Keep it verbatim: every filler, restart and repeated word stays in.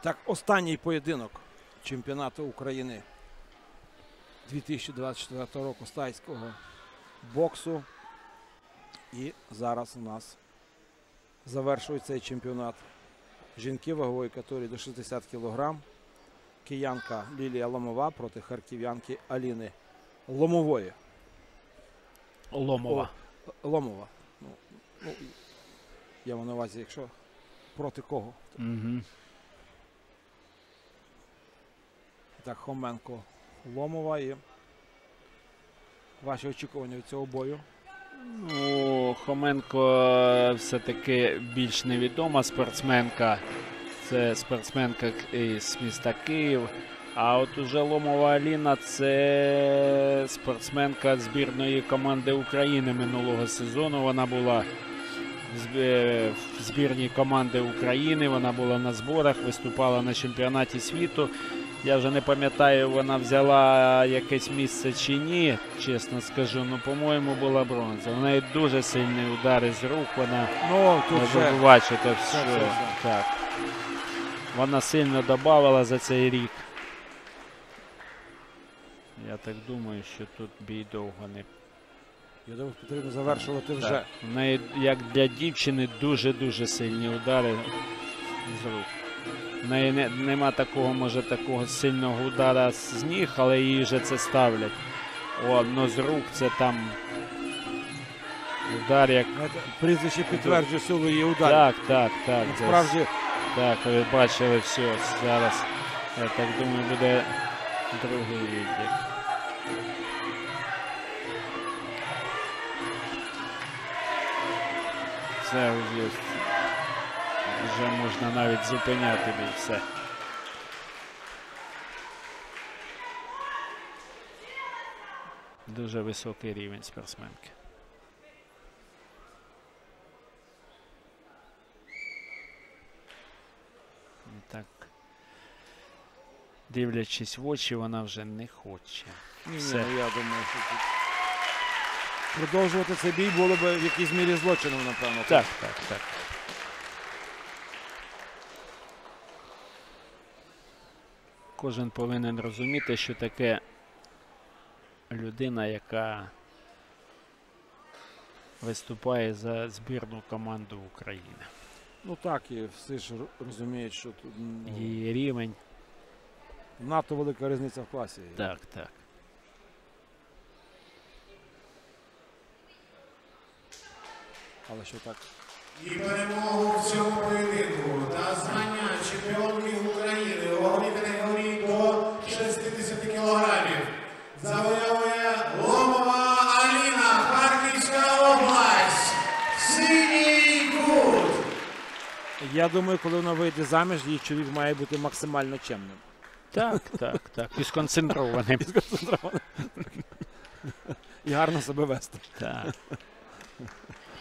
Так, останній поєдинок чемпіонату України дві тисячі двадцять четвертого року з тайського боксу. І зараз у нас завершується цей чемпіонат. Жінки вагової категорії до шістдесят кілограм. Киянка Лілія Ломова проти харків'янки Аліни Ломової. Ломова. О, Ломова. Ну, ну, я маю на увазі, якщо проти кого. Угу. Так, Хоменко Ломова. І ваші очікування від цього бою? Ну, Хоменко все-таки більш невідома спортсменка. Це спортсменка із міста Київ. А от уже Ломова Аліна – це спортсменка збірної команди України минулого сезону. Вона була в збірній команди України, вона була на зборах, виступала на чемпіонаті світу. Я вже не пам'ятаю, вона взяла якесь місце чи ні, чесно скажу. Ну, по-моєму, була бронза. У неї дуже сильні удари з рук. Вона, ну, тут ви вже... бачите, все, що... все, все. Так. Вона сильно додавала за цей рік. Я так думаю, що тут бій довго не... Я думаю, потрібно завершувати вже. Так. У неї, як для дівчини, дуже-дуже сильні удари з рук. В неї не, нема такого, може, такого сильного удара з ніг, але її вже це ставлять. О, ну з рук це там удар як... Прізвище підтверджує силу її ударів. Так, так, так. Насправді... Так, ви бачили все. Зараз, я так думаю, буде другий відділ. Це вже, вже можна навіть зупиняти бій, все. Дуже високий рівень спортсменки. І так, дивлячись в очі, вона вже не хоче. Ні, все. ні, я думаю, що тут... Продовжувати цей бій було б в якійсь мірі злочином, напевно. Так, так, так. Кожен повинен розуміти, що таке людина, яка виступає за збірну команду України. Ну так, і всі ж розуміють, що тут ну, Її рівень. надто велика різниця в класі. Так, так. Але що так? І перемогу в цьому поєдинку та звання чемпіонки України у ваговій категорії до шістдесят кілограмів завоює Ломова Аліна, Харківська область, синій кут. Я думаю, коли вона вийде заміж, її чоловік має бути максимально чемним. Так, так, так. І сконцентрованим. І сконцентрованим. І гарно себе вести. Так.